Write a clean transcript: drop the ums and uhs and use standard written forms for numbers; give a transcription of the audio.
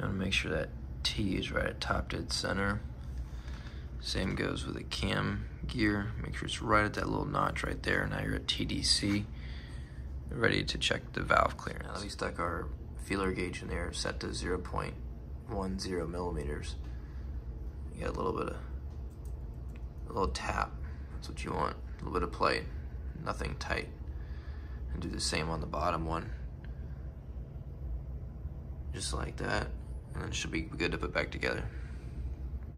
Gotta make sure that T is right at top dead center. Same goes with the cam gear. Make sure it's right at that little notch right there. Now you're at TDC. Ready to check the valve clearance. Now we stuck our feeler gauge in there, set to 0.10 millimeters. You got a little tap. That's what you want. A little bit of play, nothing tight. And do the same on the bottom one. Just like that. And then it should be good to put back together.